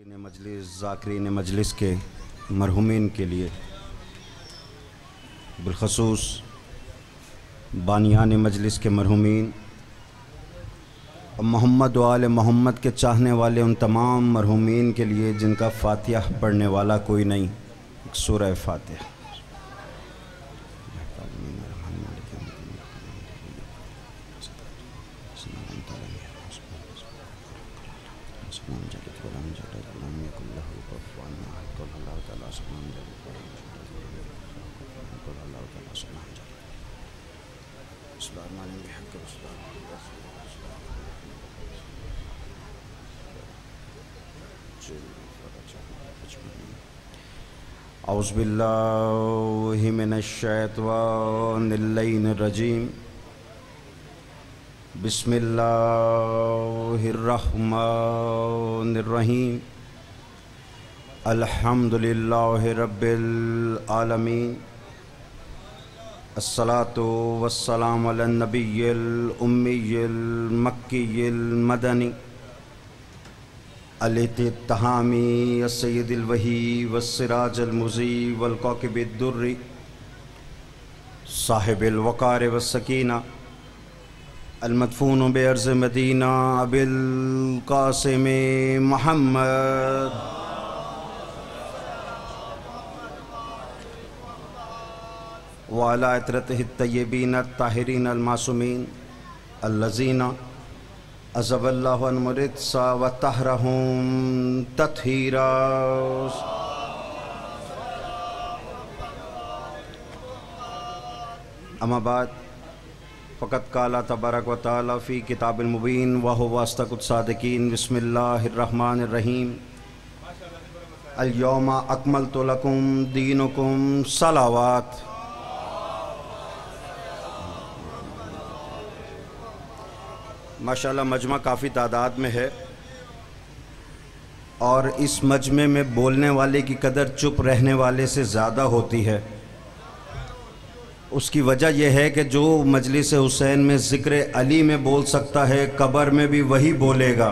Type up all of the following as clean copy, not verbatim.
मजलिस ज़ाकिरीन मजलिस के मरहुमीन के लिए, बिलखसूस बानियान मजलिस के मरहुमीन और मोहम्मद व आले मोहम्मद के चाहने वाले उन तमाम मरहुमीन के लिए जिनका फ़ातिहा पढ़ने वाला कोई नहीं, सूरह फ़ातिहा। औज़ु बिल्लाहि मिनश्शैतानिर्रजीम। बिस्मिल्लाहिर्रहमानिर्रहीम। अल्हम्दुलिल्लाहि रब्बिल आलमीन। अस्सलातु वस्सलामु अलन नबिय्यिल उम्मिय्यिल मक्किय्यिल मदनी अल-इत्तिहामी सय्यिदिल वही वस्सिराजिल मुज़ी वल कौकिबिद दुर्री साहिबिल वक़ार वस्सकीना अल-मदफून बिअर्ज़ मदीना अबिल क़ासिम मुहम्मद व अला इत्रतिहि तय्यबीन अत्ताहिरीन अल-मासूमीन अल्लज़ीना अज़बल्लाहु अन्हुम रिज्सा व तहरहुम तत्हीरा। अम्मा बाद फ़क़त क़ाला तबारक व तआला फ़ी किताबिल मुबीन व हुवा अस्दक़ुस सादिक़ीन। बिस्मिल्लाहिर रहमानिर रहीम। अल यौमा अकमलतु लकुम दीनुकुम सलावात। माशाअल्लाह मजमा काफ़ी तादाद में है और इस मजमे में बोलने वाले की कदर चुप रहने वाले से ज़्यादा होती है। उसकी वजह यह है कि जो मजलिस हुसैन में ज़िक्र अली में बोल सकता है, कब्र में भी वही बोलेगा।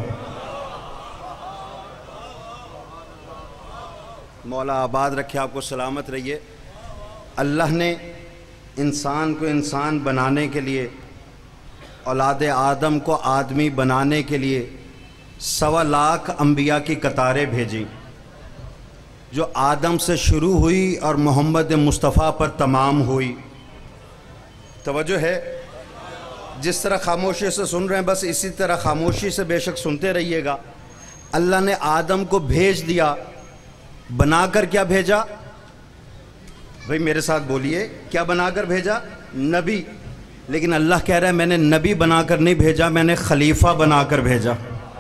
मौला आबाद रखे, आपको सलामत रहिए। अल्लाह ने इंसान को इंसान बनाने के लिए, औलाद आदम को आदमी बनाने के लिए 1.25 लाख अम्बिया की कतारें भेजी, जो आदम से शुरू हुई और मोहम्मद मुस्तफ़ा पर तमाम हुई। तवज्जो है? जिस तरह खामोशी से सुन रहे हैं, बस इसी तरह खामोशी से बेशक सुनते रहिएगा। अल्लाह ने आदम को भेज दिया, बनाकर क्या भेजा? भाई मेरे साथ बोलिए, क्या बनाकर भेजा? नबी। लेकिन अल्लाह कह रहा है मैंने नबी बनाकर नहीं भेजा, मैंने खलीफा बनाकर भेजा।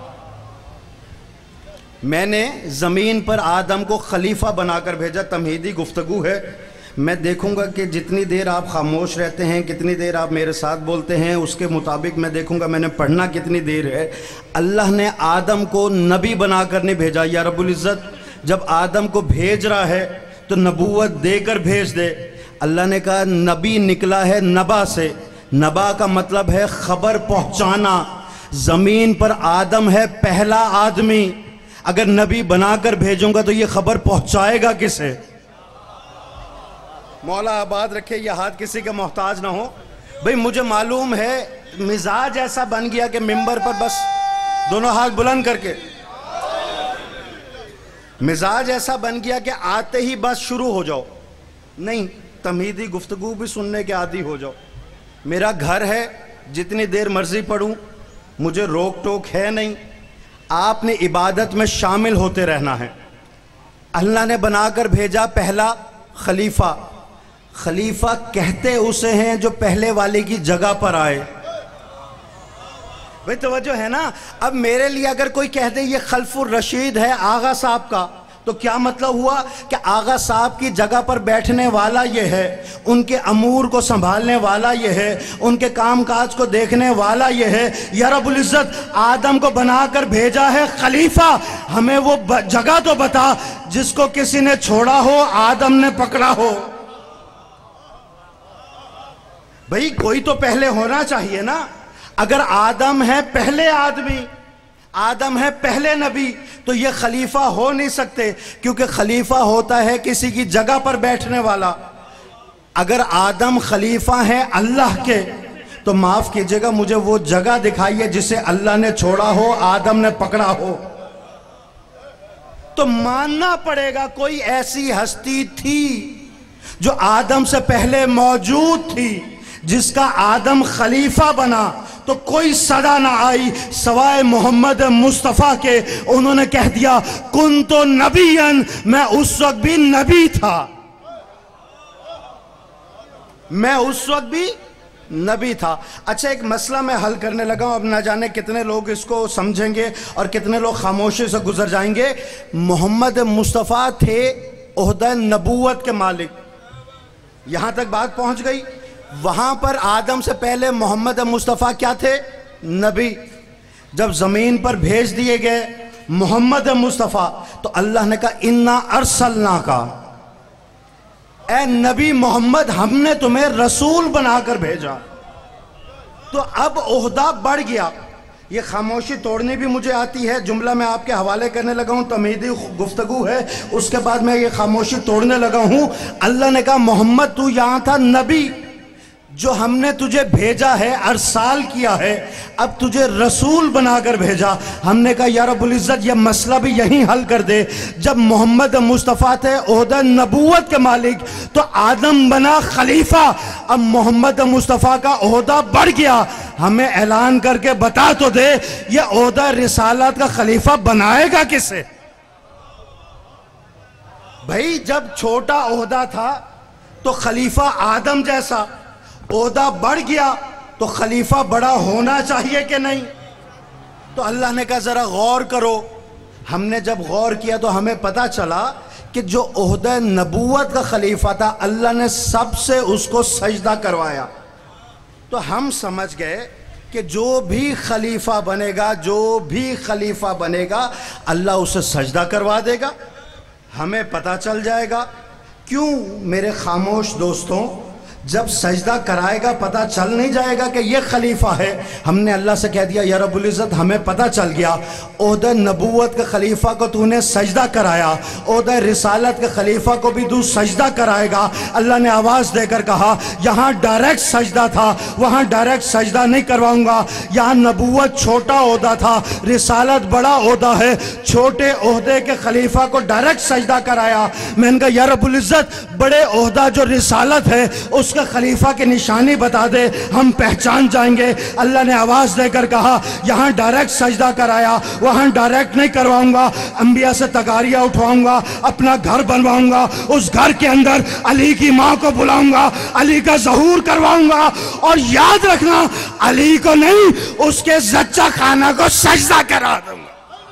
मैंने ज़मीन पर आदम को खलीफा बनाकर भेजा। तमहीदी गुफ्तगू है। मैं देखूंगा कि जितनी देर आप खामोश रहते हैं, कितनी देर आप मेरे साथ बोलते हैं, उसके मुताबिक मैं देखूंगा मैंने पढ़ना कितनी देर है। अल्लाह ने आदम को नबी बनाकर नहीं भेजा। या रब्बुल इज़्ज़त जब आदम को भेज रहा है तो नबूवत देकर भेज दे। अल्लाह ने कहा नबी निकला है नबा से। नबा का मतलब है खबर पहुंचाना। जमीन पर आदम है पहला आदमी। अगर नबी बनाकर भेजूंगा तो ये खबर पहुंचाएगा किसे? मौला आबाद रखे, ये हाथ किसी का मोहताज ना हो। भाई मुझे मालूम है मिजाज ऐसा बन गया कि मिंबर पर बस दोनों हाथ बुलंद करके, मिजाज ऐसा बन गया कि आते ही बस शुरू हो जाओ। नहीं, तमहीदी गुफ्तगू भी सुनने के आदी हो जाओ। मेरा घर है, जितनी देर मर्जी पढ़ूं, मुझे रोक टोक है नहीं। आपने इबादत में शामिल होते रहना है। अल्लाह ने बनाकर भेजा पहला खलीफा। खलीफा कहते उसे हैं जो पहले वाले की जगह पर आए। भाई तवज्जो है ना? अब मेरे लिए अगर कोई कह दे ये खल्फुर रशीद है आगा साहब का, तो क्या मतलब हुआ कि आगा साहब की जगह पर बैठने वाला ये है, उनके अमूर को संभालने वाला ये है, उनके कामकाज को देखने वाला ये है। या रब्बुल इज़्ज़त आदम को बनाकर भेजा है खलीफा। हमें वो जगह तो बता जिसको किसी ने छोड़ा हो, आदम ने पकड़ा हो। भाई कोई तो पहले होना चाहिए ना। अगर आदम है पहले आदमी, आदम है पहले नबी, तो ये खलीफा हो नहीं सकते, क्योंकि खलीफा होता है किसी की जगह पर बैठने वाला। अगर आदम खलीफा है अल्लाह के, तो माफ कीजिएगा, मुझे वो जगह दिखाइए जिसे अल्लाह ने छोड़ा हो, आदम ने पकड़ा हो। तो मानना पड़ेगा कोई ऐसी हस्ती थी जो आदम से पहले मौजूद थी, जिसका आदम खलीफा बना। तो कोई सदा ना आई सवाए मोहम्मद मुस्तफ़ा के। उन्होंने कह दिया कुन तो नबीयन, मैं उस वक्त भी नबी था, मैं उस वक्त भी नबी था। अच्छा, एक मसला मैं हल करने लगा हूं, अब ना जाने कितने लोग इसको समझेंगे और कितने लोग खामोशी से गुजर जाएंगे। मोहम्मद मुस्तफ़ा थे ओहदा नबूवत के मालिक, यहां तक बात पहुंच गई। वहां पर आदम से पहले मोहम्मद मुस्तफ़ा क्या थे? नबी। जब जमीन पर भेज दिए गए मोहम्मद मुस्तफ़ा, तो अल्लाह ने कहा इन्ना अरसलना का, ए नबी मोहम्मद, हमने तुम्हें रसूल बनाकर भेजा। तो अब ओहदा बढ़ गया। ये खामोशी तोड़नी भी मुझे आती है। जुमला मैं आपके हवाले करने लगा हूं, तमीदी गुफ्तगू है, उसके बाद मैं ये खामोशी तोड़ने लगा हूं। अल्लाह ने कहा मोहम्मद तू यहां था नबी, जो हमने तुझे भेजा है, अरसाल किया है, अब तुझे रसूल बनाकर भेजा। हमने कहा या रब्बुल इज्जत, यह मसला भी यहीं हल कर दे। जब मोहम्मद मुस्तफ़ा थे ओहदा नबूवत के मालिक, तो आदम बना खलीफा। अब मोहम्मद मुस्तफ़ा का ओहदा बढ़ गया। हमें ऐलान करके बता तो दे, यह ओहदा रिसालत का खलीफा बनाएगा किसे? भाई जब छोटा ओहदा था तो खलीफा आदम जैसा, ओहदा बढ़ गया तो खलीफा बड़ा होना चाहिए कि नहीं? तो अल्लाह ने कहा जरा गौर करो। हमने जब गौर किया तो हमें पता चला कि जो ओहदा नबूवत का खलीफा था, अल्लाह ने सबसे उसको सजदा करवाया। तो हम समझ गए कि जो भी खलीफा बनेगा, जो भी खलीफा बनेगा, अल्लाह उसे सजदा करवा देगा। हमें पता चल जाएगा। क्यों मेरे खामोश दोस्तों, जब सजदा कराएगा पता चल नहीं जाएगा कि ये खलीफा है? हमने अल्लाह से कह दिया या रब्बुल इज़्ज़त, हमें पता चल गया ओहदा नबूवत के खलीफा को तूने सजदा कराया, ओहदा रिसालत के खलीफा को भी तू सजदा कराएगा। अल्लाह ने आवाज़ देकर कहा यहाँ डायरेक्ट सजदा था, वहाँ डायरेक्ट सजदा नहीं करवाऊंगा। यहाँ नबूवत छोटा ओहदा था, रिसालत बड़ा ओहदा है। छोटे ओहदे के खलीफा को डायरेक्ट सजदा कराया। मैंने कहा या रब्बुल इज़्ज़त, बड़े ओहदा जो रिसालत है उस खलीफा की निशानी बता दे, हम पहचान जाएंगे। अल्लाह ने आवाज देकर कहा यहां डायरेक्ट सजदा कराया, वहां डायरेक्ट नहीं करवाऊंगा। अंबिया से तगारियां उठवाऊंगा, अपना घर बनवाऊंगा, उस घर के अंदर अली की मां को बुलाऊंगा, अली का ज़हूर करवाऊंगा, और याद रखना अली को नहीं, उसके जच्चा खाना को सजदा करा दूंगा।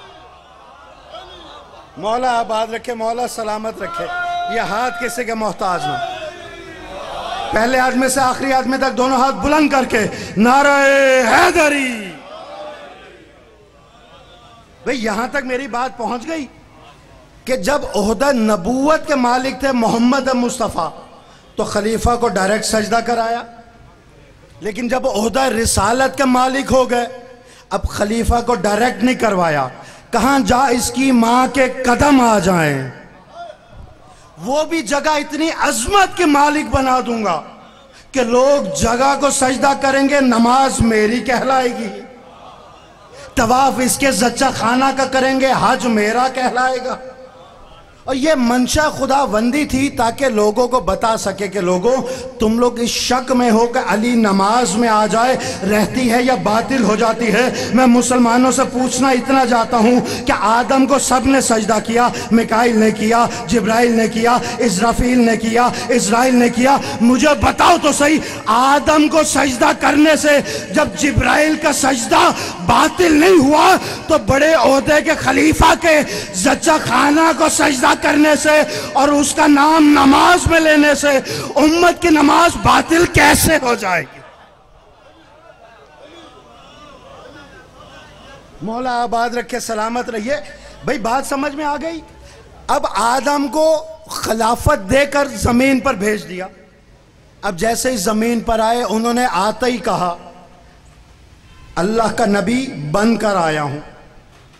मौला आबाद रखे, मौला सलामत रखे। ये हाथ किसी के मोहताज ना। पहले आदमी से आखिरी आदमी तक दोनों हाथ बुलंद करके नारे हैदरी। भाई यहां तक मेरी बात पहुंच गई कि जब ओहदा नबूवत के मालिक थे मोहम्मद मुस्तफ़ा, तो खलीफा को डायरेक्ट सजदा कराया। लेकिन जब ओहदा रिसालत के मालिक हो गए, अब खलीफा को डायरेक्ट नहीं करवाया। कहां जा इसकी मां के कदम आ जाएं, वो भी जगह इतनी अजमत के मालिक बना दूंगा कि लोग जगह को सजदा करेंगे, नमाज मेरी कहलाएगी, तवाफ इसके जच्चा खाना का करेंगे, हज मेरा कहलाएगा। और ये मंशा खुदाबंदी थी ताकि लोगों को बता सके कि लोगों, तुम लोग इस शक में हो कि अली नमाज में आ जाए, रहती है या बातिल हो जाती है। मैं मुसलमानों से पूछना इतना चाहता हूँ कि आदम को सब ने सजदा किया, मिकाइल ने किया, जिब्राइल ने किया, इस्राफील ने किया, इज़राइल ने किया। मुझे बताओ तो सही, आदम को सजदा करने से जब जिब्राइल का सजदा बातिल नहीं हुआ, तो बड़े ओहदे के खलीफा के जच्चा खाना को सजदा करने से और उसका नाम नमाज में लेने से उम्मत की नमाज बातिल कैसे हो जाएगी? मौला आबाद रखे, सलामत रहिए। भाई बात समझ में आ गई। अब आदम को खिलाफत देकर जमीन पर भेज दिया। अब जैसे ही जमीन पर आए, उन्होंने आते ही कहा अल्लाह का नबी बनकर आया हूं।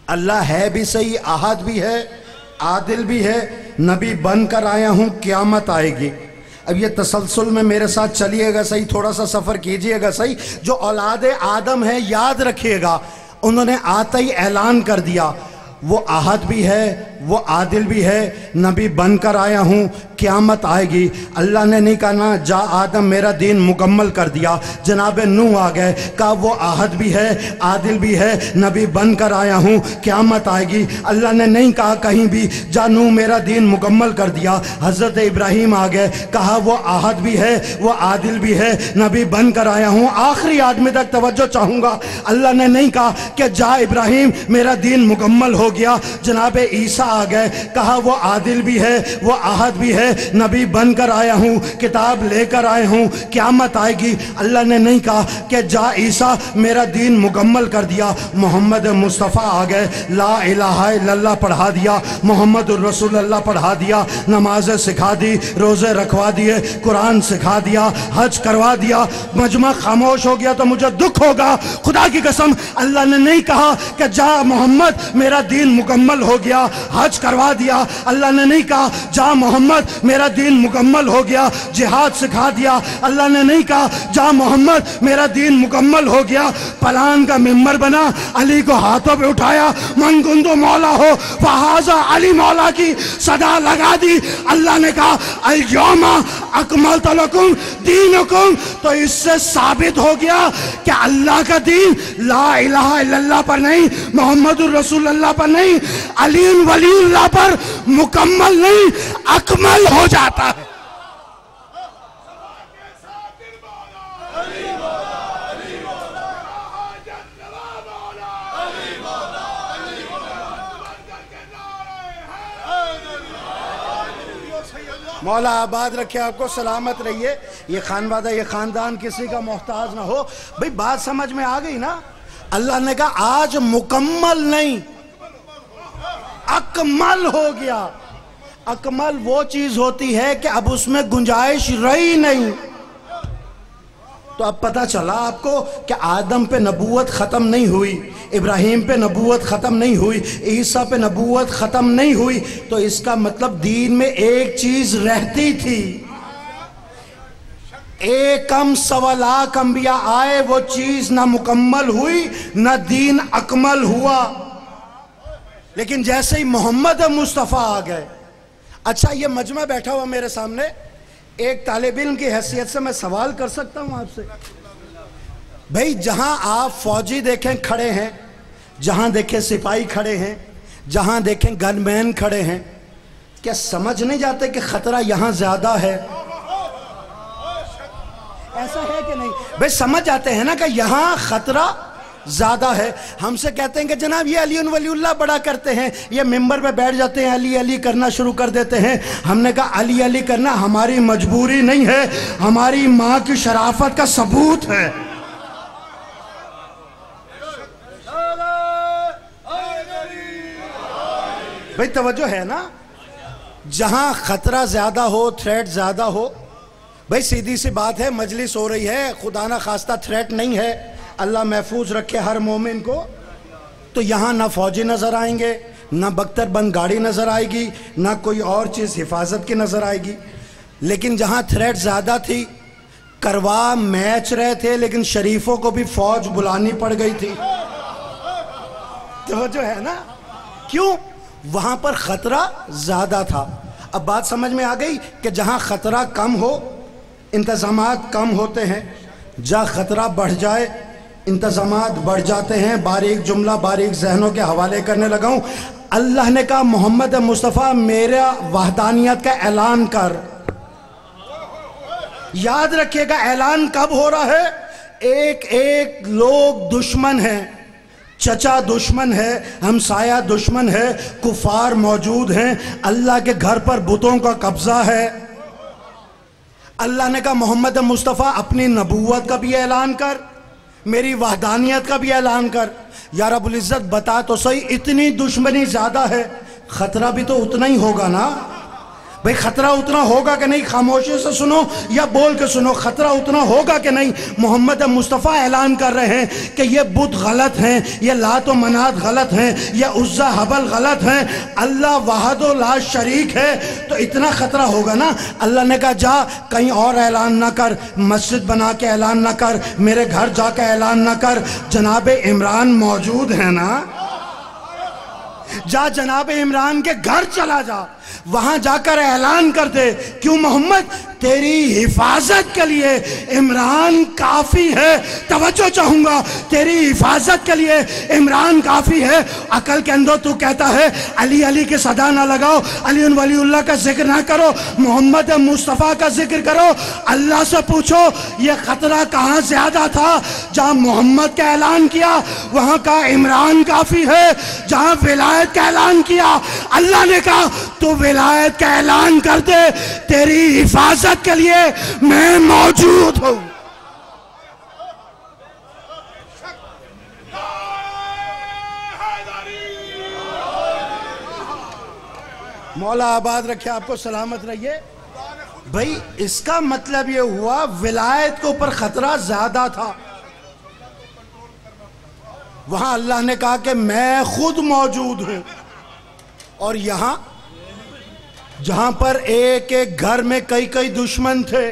अल्लाह है भी सही, अहद भी है, आदिल भी है, नबी बन कर आया हूँ, क़यामत आएगी। अब ये तसलसल में मेरे साथ चलिएगा सही, थोड़ा सा सफ़र कीजिएगा सही। जो औलाद आदम है, याद रखिएगा, उन्होंने आते ही ऐलान कर दिया वो अहद भी है, वो आदिल भी है, नबी बनकर आया हूँ, क़यामत आएगी। अल्लाह ने नहीं कहा ना जा आदम मेरा दीन मुकम्मल कर दिया, जनाब नूह आ गए, कहा वो अहद भी है, आदिल भी है, नबी बनकर आया हूँ, क़यामत आएगी। अल्लाह ने नहीं कहा कहीं भी जा नूह मेरा दीन मुकम्मल कर दिया। हज़रत इब्राहीम आ गए, कहा वो अहद भी है, वो आदिल भी है, नबी बनकर आया हूँ। आखिरी आदमी तक तवज्जो चाहूँगा, अल्लाह ने नहीं कहा कि जा इब्राहीम मेरा दीन मुकम्मल हो गया। जनाब ईसा आ गए, कहा वो आदिल भी है, वो अहद भी है, नबी बनकर आया हूँ, किताब लेकर आया हूँ, क़यामत आएगी। अल्लाह ने नहीं कहा कि जा ईसा मेरा दीन मुकम्मल कर दिया। मोहम्मद मुस्तफ़ा आ गए, ला इलाहा इल्लल्लाह पढ़ा दिया, मोहम्मद रसूलुल्लाह पढ़ा दिया, नमाज़ें सिखा दी, रोज़े रखवा दिए, कुरान सिखा दिया, हज करवा दिया। मजमा खामोश हो गया तो मुझे दुख होगा, खुदा की कसम। अल्लाह ने नहीं कहा कि जा मोहम्मद मेरा दीन मुकम्मल हो गया, हज करवा दिया। अल्लाह ने नहीं कहा जा मोहम्मद मेरा दीन मुकम्मल हो गया, जिहाद सिखा दिया। अल्लाह ने नहीं कहा जा मोहम्मद मेरा दीन मुकम्मल हो गया, पलान का मिंबर बना, अली को हाथों पे उठाया, मन गुंदो मौला हो फहाजा अली मौला की सदा लगा दी। अल्लाह ने कहा अल यौमा अकमलतु लकुम दीनकुम। तो इससे साबित हो गया कि अल्लाह का दीन ला इलाहा इल्लल्लाह पर नहीं, मोहम्मदुर रसूलुल्लाह पर नहीं, अली वलीउल्लाह पर मुकम्मल नहीं, अकमल हो जाता है। मौला आबाद रखे आपको, सलामत रहिए। ये खानवादा, ये खानदान किसी का मोहताज ना हो। भाई बात समझ में आ गई ना। अल्लाह ने कहा आज मुकम्मल नहीं, अकमल हो गया। अकमल वो चीज होती है कि अब उसमें गुंजाइश रही नहीं। तो अब पता चला आपको कि आदम पे नबूवत ख़त्म नहीं हुई, इब्राहीम पे नबूवत ख़त्म नहीं हुई, ईसा पे नबूवत ख़त्म नहीं हुई। तो इसका मतलब दीन में एक चीज़ रहती थी। एक कम सवा लाख अंबिया आए, वो चीज़ ना मुकम्मल हुई, ना दीन अकमल हुआ। लेकिन जैसे ही मोहम्मद मुस्तफ़ा आ गए। अच्छा, ये मजमा बैठा हुआ मेरे सामने, एक तालिब इल्म की हैसियत से मैं सवाल कर सकता हूं आपसे। भाई जहां आप फौजी देखें खड़े हैं, जहां देखें सिपाही खड़े हैं, जहां देखें गनमैन खड़े हैं, क्या समझ नहीं जाते कि खतरा यहां ज्यादा है? ऐसा है कि नहीं? भाई समझ जाते हैं ना कि यहां खतरा ज्यादा है। हमसे कहते हैं कि जनाब ये अली वलीउल्लाह बड़ा करते हैं, ये मिंबर पे बैठ जाते हैं, अली अली करना शुरू कर देते हैं। हमने कहा अली अली करना हमारी मजबूरी नहीं है, हमारी माँ की शराफत का सबूत है। भाई तवज्जो है ना। जहां खतरा ज्यादा हो, थ्रेट ज्यादा हो, भाई सीधी सी बात है, मजलिस हो रही है, खुदा ना खास्ता थ्रेट नहीं है, अल्लाह महफूज रखे हर मोमिन को, तो यहाँ ना फौजी नज़र आएंगे, ना बख्तर बंद गाड़ी नज़र आएगी, ना कोई और चीज़ हिफाजत की नज़र आएगी। लेकिन जहाँ थ्रेट ज़्यादा थी, करवा मैच रहे थे, लेकिन शरीफों को भी फौज बुलानी पड़ गई थी। तो जो है ना, क्यों? वहाँ पर ख़तरा ज़्यादा था। अब बात समझ में आ गई कि जहाँ ख़तरा कम हो, इंतज़ामात कम होते हैं, जहाँ ख़तरा बढ़ जाए इंतज़ामात बढ़ जाते हैं। बारीक जुमला बारीक जहनों के हवाले करने लगा हूँ। अल्लाह ने कहा मोहम्मद मुस्तफ़ा मेरा वहदानियत का ऐलान कर। याद रखिएगा ऐलान कब हो रहा है? एक एक लोग दुश्मन हैं, चचा दुश्मन है, हमसाया दुश्मन है, कुफार मौजूद हैं, अल्लाह के घर पर बुतों का कब्जा है। अल्लाह ने कहा मोहम्मद मुस्तफ़ा अपनी नबूवत का भी ऐलान कर, मेरी वहदानियत का भी ऐलान कर। या रब्बुल इज़्ज़त बता तो सही, इतनी दुश्मनी ज़्यादा है, ख़तरा भी तो उतना ही होगा ना। भाई खतरा उतना होगा कि नहीं? खामोशी से सुनो या बोल के सुनो, खतरा उतना होगा कि नहीं? मोहम्मद मुस्तफ़ा ऐलान कर रहे हैं कि ये बुत गलत हैं, ये लात व मनात गलत हैं, ये उज़्ज़ा हबल गलत हैं, अल्लाह वाहिद ला शरीक है। तो इतना खतरा होगा ना। अल्लाह ने कहा जा कहीं और ऐलान ना कर, मस्जिद बना के ऐलान ना कर, मेरे घर जाकर ऐलान ना कर, जनाब इमरान मौजूद है ना, जा जनाब इमरान के घर चला जा, वहां जाकर ऐलान कर दे। क्यों मोहम्मद? तेरी हिफाजत के लिए इमरान काफी है। तवज्जो चाहूंगा, तेरी हिफाजत के लिए इमरान काफी है। अकल के अंदर तू कहता है अली अली की सदा ना लगाओ, अली वलीउल्लाह का जिक्र ना करो, मोहम्मद मुस्तफ़ा का जिक्र करो। अल्लाह से पूछो ये खतरा कहाँ ज्यादा था? जहाँ मोहम्मद का ऐलान किया वहां का इमरान काफी है, जहाँ विलायत का ऐलान किया अल्लाह ने कहा तो विलायत का ऐलान कर दे, तेरी हिफाजत के लिए मैं मौजूद हूं। मौला आबाद रखे, आपको सलामत रहिए। भाई इसका मतलब ये हुआ विलायत के ऊपर खतरा ज्यादा था। वहां अल्लाह ने कहा कि मैं खुद मौजूद हूं, और यहां जहां पर एक एक घर में कई कई दुश्मन थे,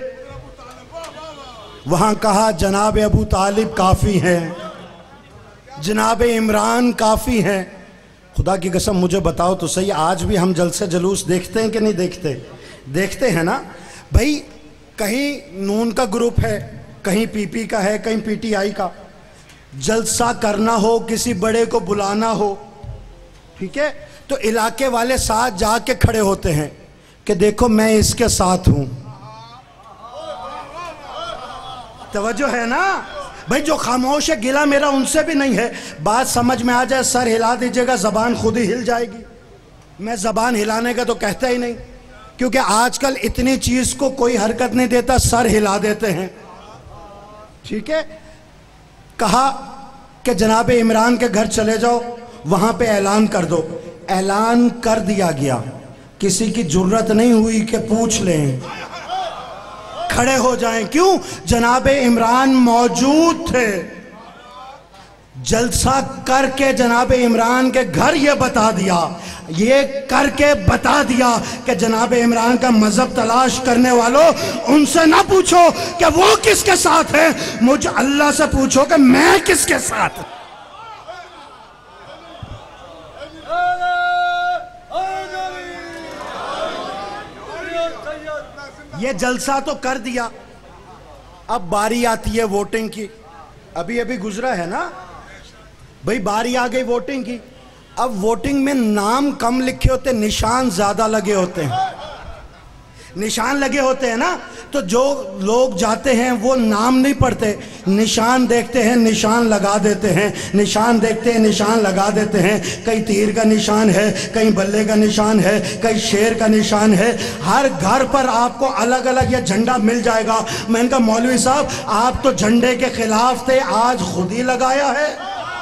वहां कहा जनाब अबू तालिब काफी हैं, जनाब इमरान काफी हैं। खुदा की कसम मुझे बताओ तो सही, आज भी हम जलसे जुलूस देखते हैं कि नहीं देखते? देखते हैं ना भाई। कहीं नून का ग्रुप है, कहीं पीपी का है, कहीं पीटीआई का। जलसा करना हो, किसी बड़े को बुलाना हो, ठीक है, तो इलाके वाले साथ जाके खड़े होते हैं कि देखो मैं इसके साथ हूं। तवज्जो है ना भाई? जो खामोश है गिला मेरा उनसे भी नहीं है। बात समझ में आ जाए सर हिला दीजिएगा, जबान खुद ही हिल जाएगी। मैं जबान हिलाने का तो कहता ही नहीं, क्योंकि आजकल इतनी चीज को कोई हरकत नहीं देता, सर हिला देते हैं। ठीक है, कहा कि जनाब इमरान के घर चले जाओ, वहां पे ऐलान कर दो। ऐलान कर दिया गया, किसी की जरूरत नहीं हुई कि पूछ लें, खड़े हो जाएं। क्यों? जनाब इमरान मौजूद थे। जलसा करके जनाब इमरान के घर ये बता दिया, ये करके बता दिया कि जनाब इमरान का मजहब तलाश करने वालों, उनसे ना पूछो कि वो किसके साथ है, मुझे अल्लाह से पूछो कि मैं किसके साथ। ये जलसा तो कर दिया, अब बारी आती है वोटिंग की। अभी अभी गुजरा है ना भाई, बारी आ गई वोटिंग की। अब वोटिंग में नाम कम लिखे होते, निशान ज्यादा लगे होते हैं। निशान लगे होते हैं ना, तो जो लोग जाते हैं वो नाम नहीं पढ़ते, निशान देखते हैं, निशान लगा देते हैं, निशान देखते हैं, निशान लगा देते हैं। कहीं तीर का निशान है, कहीं बल्ले का निशान है, कहीं शेर का निशान है। हर घर पर आपको अलग अलग ये झंडा मिल जाएगा। मैंने कहा मौलवी साहब आप तो झंडे के खिलाफ थे, आज खुद ही लगाया है,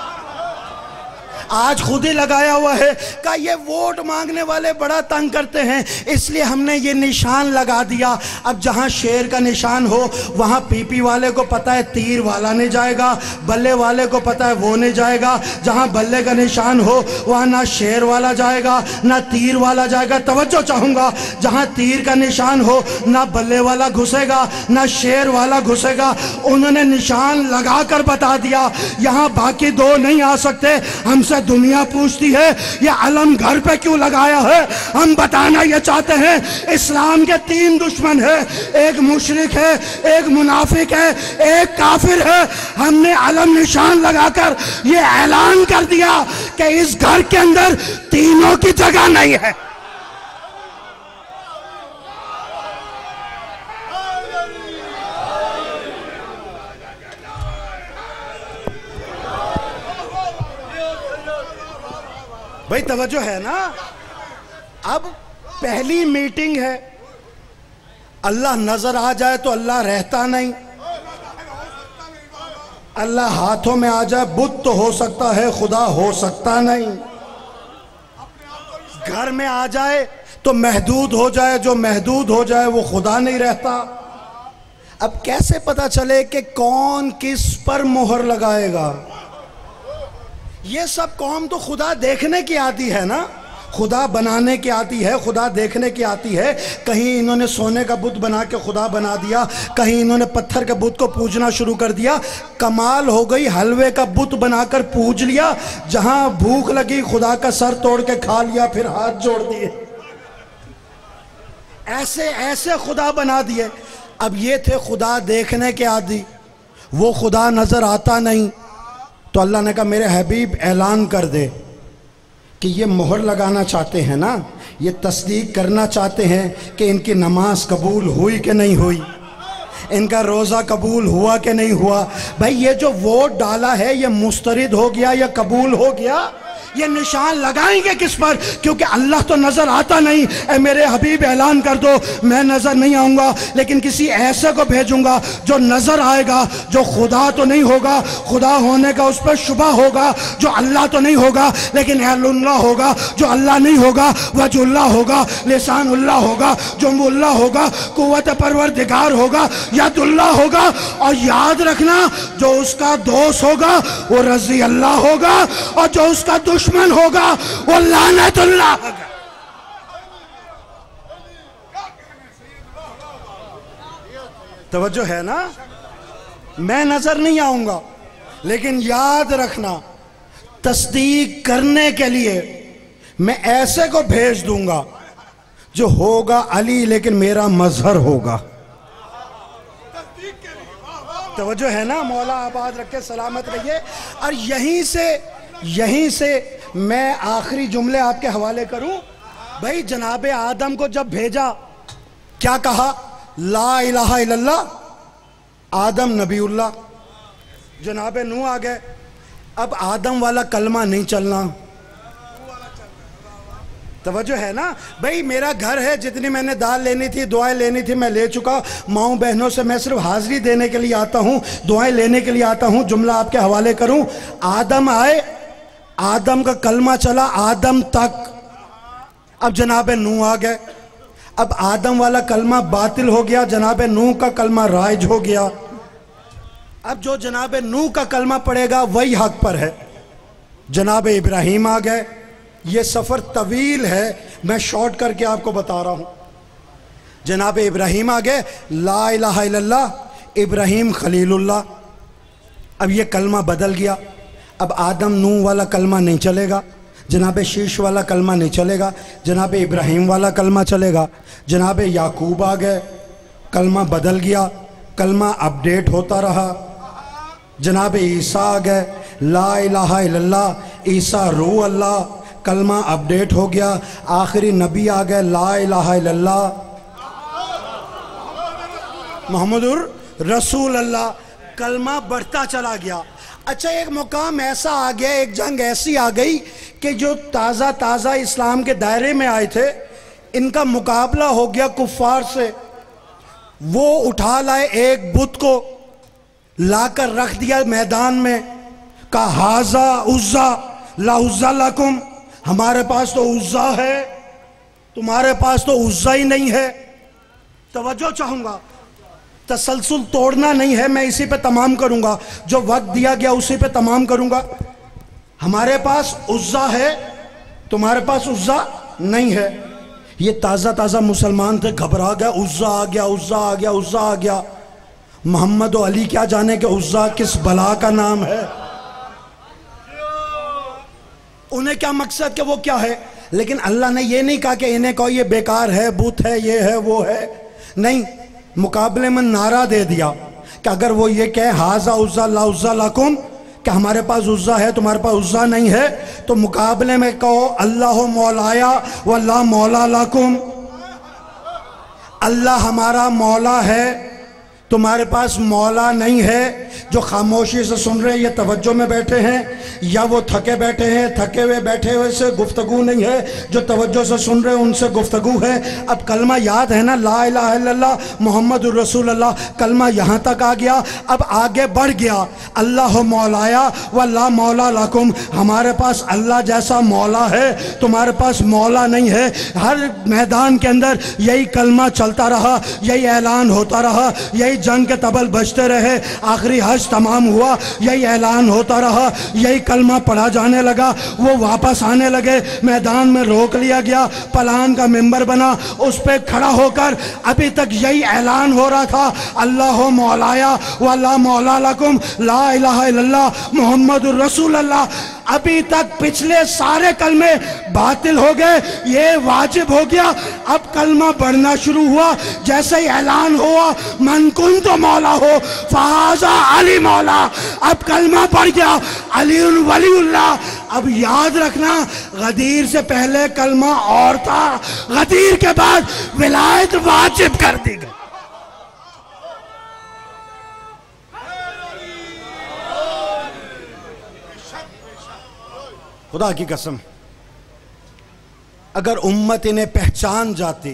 आज खुद ही लगाया हुआ है। का ये वोट मांगने वाले बड़ा तंग करते हैं, इसलिए हमने ये निशान लगा दिया। अब जहां शेर का निशान हो वहां पीपी वाले को पता है तीर वाला नहीं जाएगा, बल्ले वाले को पता है वो नहीं जाएगा। जहां बल्ले का निशान हो वहां ना शेर वाला जाएगा ना तीर वाला जाएगा। तवज्जो चाहूंगा, जहां तीर का निशान हो ना बल्ले वाला घुसेगा ना शेर वाला घुसेगा। उन्होंने निशान लगाकर बता दिया यहां बाकी दो नहीं आ सकते। हमसे दुनिया पूछती है ये अलम घर पे क्यों लगाया है, हम बताना ये चाहते हैं इस्लाम के तीन दुश्मन है, एक मुशरिक है, एक मुनाफिक है, एक काफिर है। हमने अलम निशान लगाकर ये ऐलान कर दिया कि इस घर के अंदर तीनों की जगह नहीं है। भाई तवज्जो है ना। अब पहली मीटिंग है, अल्लाह नजर आ जाए तो अल्लाह रहता नहीं, अल्लाह हाथों में आ जाए बुत तो हो सकता है, खुदा हो सकता नहीं। घर में आ जाए तो महदूद हो जाए, जो महदूद हो जाए वो खुदा नहीं रहता। अब कैसे पता चले कि कौन किस पर मोहर लगाएगा? ये सब कौम तो खुदा देखने की आती है ना, खुदा बनाने की आती है, खुदा देखने की आती है। कहीं इन्होंने सोने का बुत बना के खुदा बना दिया, कहीं इन्होंने पत्थर के बुत को पूजना शुरू कर दिया। कमाल हो गई, हलवे का बुत बनाकर पूज लिया, जहां भूख लगी खुदा का सर तोड़ के खा लिया, फिर हाथ जोड़ दिए। ऐसे ऐसे खुदा बना दिए। अब ये थे खुदा देखने के आदी, वो खुदा नजर आता नहीं। तो अल्लाह ने कहा मेरे हबीब ऐलान कर दे कि ये मोहर लगाना चाहते हैं ना, ये तस्दीक करना चाहते हैं कि इनकी नमाज कबूल हुई कि नहीं हुई, इनका रोज़ा कबूल हुआ कि नहीं हुआ। भाई ये जो वोट डाला है ये मुस्तरिद हो गया या कबूल हो गया? ये निशान लगाएंगे किस पर? क्योंकि अल्लाह तो नजर आता नहीं। ए मेरे हबीब ऐलान कर दो मैं नजर नहीं आऊंगा, लेकिन किसी ऐसे को भेजूंगा जो नजर आएगा, जो खुदा तो नहीं होगा, खुदा होने का उस पर शुबा होगा, जो अल्लाह तो नहीं होगा लेकिन अल्लाह होगा, जो अल्लाह नहीं होगा वजुल्लाह होगा, लिसानुल्लाह होगा, जुम्बुल्लाह होगा, कुव्वत परवरदिगार होगा, यदुल्लाह होगा। और याद रखना जो उसका दोस्त होगा वो रज़ी अल्लाह होगा, और जो उसका दुश्मन होगा वो लानतुल्लाह होगा। तवज्जो है ना? मैं नजर नहीं आऊंगा, लेकिन याद रखना तस्दीक करने के लिए मैं ऐसे को भेज दूंगा जो होगा अली लेकिन मेरा मजहर होगा। तवज्जो है ना? मौला आबाद रखे, सलामत रहिए। और यहीं से मैं आखिरी जुमले आपके हवाले करूं। भाई जनाबे आदम को जब भेजा क्या कहा? ला इलाहा इल्लल्लाह, आदम नबीउल्लाह। जनाबे नूह आ गए, अब आदम वाला कलमा नहीं चलना। तवज्जो है ना? भाई मेरा घर है, जितनी मैंने दाल लेनी थी, दुआएं लेनी थी, मैं ले चुका। माओ बहनों से मैं सिर्फ हाजिरी देने के लिए आता हूँ, दुआएं लेने के लिए आता हूँ। जुमला आपके हवाले करूँ। आदम आए, आदम का कलमा चला आदम तक। अब जनाबे नूह आ गए, अब आदम वाला कलमा बातिल हो गया, जनाबे नूह का कलमा राइज हो गया। अब जो जनाबे नूह का कलमा पड़ेगा वही हक पर है। जनाबे इब्राहिम आ गए। ये सफ़र तवील है, मैं शॉर्ट करके आपको बता रहा हूँ। जनाबे इब्राहिम आ गए, ला इलाहा इल्लल्लाह इब्राहिम खलीलुल्लाह। अब ये कलमा बदल गया, अब आदम नूह वाला कलमा नहीं चलेगा, जनाबे शीश वाला कलमा नहीं चलेगा, जनाबे इब्राहिम वाला कलमा चलेगा। जनाबे याकूब आ गए, कलमा बदल गया, कलमा अपडेट होता रहा। जनाबे ईसा आ गए, ला इलाहा इल्लल्लाह ईसा रूह अल्लाह, कलमा अपडेट हो गया। आखिरी नबी आ गए, ला इलाहा इल्लल्लाह मुहम्मदुर रसूल अल्लाह, कलमा बढ़ता चला गया। अच्छा एक मुकाम ऐसा आ गया, एक जंग ऐसी आ गई कि जो ताज़ा ताज़ा इस्लाम के दायरे में आए थे, इनका मुकाबला हो गया कुफ्फार से। वो उठा लाए एक बुत को, लाकर रख दिया मैदान में, कहा हाजा उज्जा ला उज्जा लकुम, हमारे पास तो उज्जा है, तुम्हारे पास तो उज्जा ही नहीं है। तवज्जो चाहूंगा, तसलसल तोड़ना नहीं है, मैं इसी पे तमाम करूंगा, जो वक्त दिया गया उसी पे तमाम करूंगा। हमारे पास उज्जा है, तुम्हारे पास उज्जा नहीं है। ये ताज़ा ताज़ा मुसलमान थे, घबरा गया, उज्जा आ गया, उज्जा आ गया, उज्जा आ गया। मोहम्मद और अली क्या जाने कि उज्जा किस बला का नाम है, उन्हें क्या मकसद कि वो क्या है। लेकिन अल्लाह ने ये नहीं कहा कि इन्हें कहो ये बेकार है, बूथ है, ये है, वो है, नहीं। मुकाबले में नारा दे दिया कि अगर वो ये कहे हाजा उज्जा ला उज्जा लाकुम, कि हमारे पास उज्जा है तुम्हारे पास उज्जा नहीं है, तो मुकाबले में कहो अल्लाह मौलाया व ला मौला लाकुम, अल्लाह हमारा मौला है, तुम्हारे पास मौला नहीं है जो खामोशी से सुन रहे हैं, ये तवज्जो में बैठे हैं, या वो थके बैठे हैं, थके हुए बैठे हुए से गुफ्तगू नहीं है, जो तवज्जो से सुन रहे हैं उनसे गुफ्तगू है। अब कलमा याद है ना, ला इलाहा इल्लल्लाह मुहम्मदुर रसूलुल्लाह, कलमा यहाँ तक आ गया। अब आगे बढ़ गया, अल्लाह मौलाया व ला मौला लकुम, हमारे पास अल्लाह जैसा मौला है, तुम्हारे पास मौला नहीं है। हर मैदान के अंदर यही कलमा चलता रहा, यही ऐलान होता रहा, यही जंग के तबल बजते रहे, आखिरी हज तमाम हुआ, यही ऐलान होता रहा, यही कलमा पढ़ा जाने लगा। वो वापस आने लगे, मैदान में रोक लिया गया, पलान का मेंबर बना, उस पर खड़ा होकर अभी तक यही ऐलान हो रहा था, अल्लाह मौलाया व ला मौला लकुम, ला इलाहा इल्लल्लाह मुहम्मदुर रसूलुल्लाह। अभी तक पिछले सारे कलमे बातिल हो गए, ये वाजिब हो गया। अब कलमा बढ़ना शुरू हुआ, जैसे ही ऐलान हुआ मन कुन तो मौला हो फाजा अली मौला, अब कलमा बढ़ गया अली वलीउल्लाह। अब याद रखना, गदीर से पहले कलमा और था, गदीर के बाद विलायत वाजिब कर दी गई। खुदा की कसम, अगर उम्मत इन्हें पहचान जाती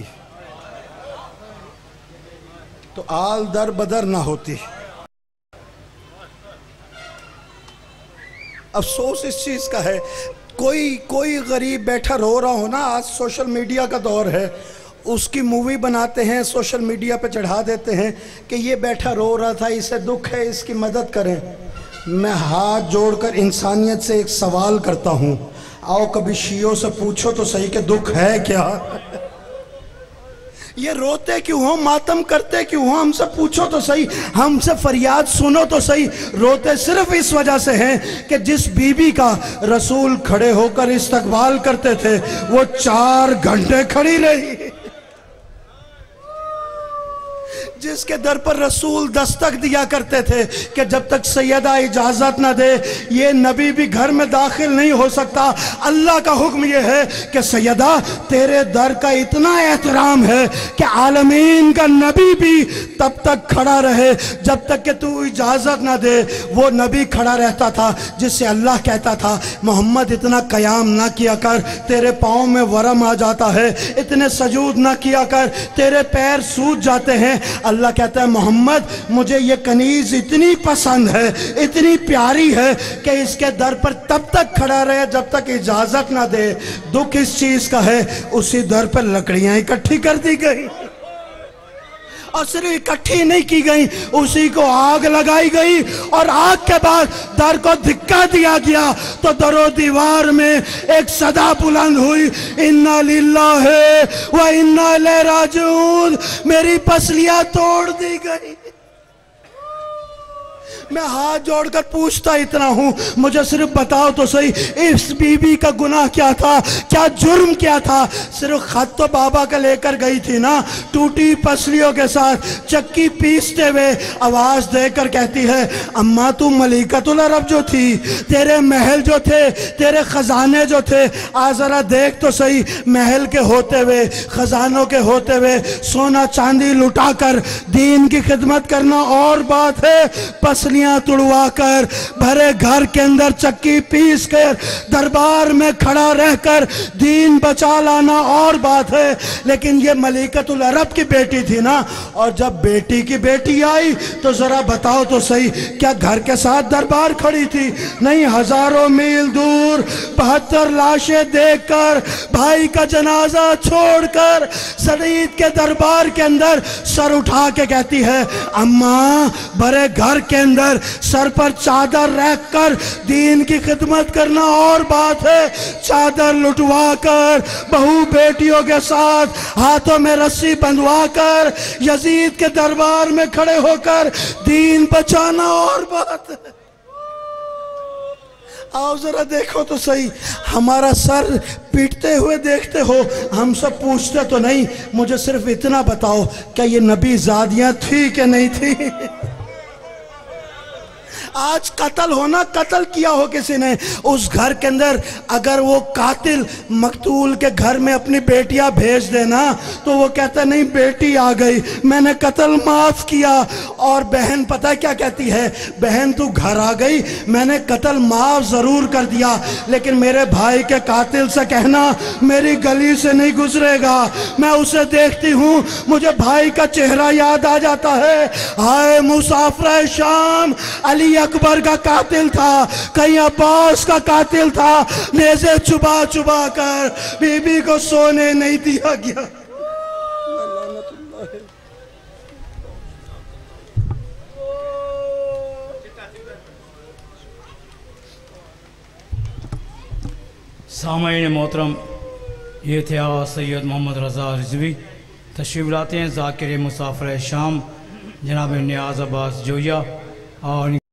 तो आल दर बदर ना होती। अफसोस इस चीज का है, कोई गरीब बैठा रो रहा हो ना, आज सोशल मीडिया का दौर है, उसकी मूवी बनाते हैं, सोशल मीडिया पे चढ़ा देते हैं कि ये बैठा रो रहा था, इसे दुख है, इसकी मदद करें। मैं हाथ जोड़कर इंसानियत से एक सवाल करता हूँ, आओ कभी शियों से पूछो तो सही कि दुख है क्या? ये रोते क्यों हो, मातम करते क्यों हो, हमसे पूछो तो सही, हमसे फरियाद सुनो तो सही। रोते सिर्फ इस वजह से हैं कि जिस बीबी का रसूल खड़े होकर इस्तकबाल करते थे वो 4 घंटे खड़ी रही, जिसके दर पर रसूल दस्तक दिया करते थे कि जब तक सैयदा इजाजत ना दे ये नबी भी घर में दाखिल नहीं हो सकता। अल्लाह का हुक्म ये है कि सैयदा तेरे दर का इतना एहतराम है कि आलमीन का नबी भी तब तक खड़ा रहे जब तक कि तू इजाजत ना दे। वो नबी खड़ा रहता था जिससे अल्लाह कहता था मोहम्मद इतना कयाम ना किया कर, तेरे पाँव में वरम आ जाता है, इतने सजूद ना किया कर, तेरे पैर सूज जाते हैं। अल्लाह कहता है मोहम्मद मुझे ये कनीज इतनी पसंद है, इतनी प्यारी है कि इसके दर पर तब तक खड़ा रहे जब तक इजाजत ना दे। दुख इस चीज का है, उसी दर पर लकड़ियां इकट्ठी कर दी गई और सिर्फ इकट्ठी नहीं की गई, उसी को आग लगाई गई और आग के बाद दर को धिक्का दिया गया तो दरो दीवार में एक सदा बुलंद हुई, इन्ना लिल्लाहि व इन्ना इलैहि राजिऊन। मेरी पसलियां तोड़ दी गई। मैं हाथ जोड़कर पूछता इतना हूं, मुझे सिर्फ बताओ तो सही इस बीबी का गुनाह क्या था, क्या जुर्म क्या था? सिर्फ खत तो बाबा का लेकर गई थी ना, टूटी पसलियों के साथ चक्की पीसते हुए आवाज देकर कहती है अम्मा तू मलिकतुल अरब जो थी, तेरे महल जो थे, तेरे खजाने जो थे, आज जरा देख तो सही, महल के होते हुए, खजानों के होते हुए सोना चांदी लुटाकर दीन की खिदमत करना और बात है, पसलियां तुड़वा कर भरे घर के अंदर चक्की पीस कर दरबार में खड़ा रहकर दीन बचा लाना और बात है। लेकिन ये मलिकतुल अरब की बेटी थी ना, और जब बेटी की बेटी आई तो जरा बताओ तो सही क्या घर के साथ दरबार खड़ी थी? नहीं, हजारों मील दूर 72 लाशें देखकर, भाई का जनाजा छोड़कर सईद के दरबार के अंदर सर उठा के कहती है अम्मा भरे घर के अंदर सर पर चादर रखकर दीन की खिदमत करना और बात है, चादर लुटवा कर बहू बेटियों के साथ हाथों में रस्सी बंधवा कर यजीद के दरबार में खड़े होकर दीन बचाना और बात है। आओ जरा देखो तो सही, हमारा सर पीटते हुए देखते हो, हम सब पूछते तो नहीं, मुझे सिर्फ इतना बताओ क्या ये नबी ज़ादियाँ थी कि नहीं थी? आज कत्ल होना, कत्ल किया हो किसी ने उस घर के अंदर, अगर वो कातिल मकतूल के घर में अपनी बेटियां भेज देना तो वो कहता नहीं बेटी आ गई, मैंने कत्ल माफ किया। और बहन पता क्या कहती है, बहन तू घर आ गई, मैंने कत्ल माफ जरूर कर दिया, लेकिन मेरे भाई के कातिल से कहना मेरी गली से नहीं गुजरेगा। मैं उसे देखती हूँ मुझे भाई का चेहरा याद आ जाता है। हाय मुसाफिर शाम, अली अकबर का कातिल था, कहीं अब्बास का कातिल था, नेज़े चुबा चुबा कर बीबी को सोने नहीं दिया गया। सामईन मोहतरम, ये थे सैयद मोहम्मद रज़ा रिजवी। तशरीफ़ लाते हैं ज़ाकिर मुसाफिर शाम जनाब नियाज़ अब्बास जोया और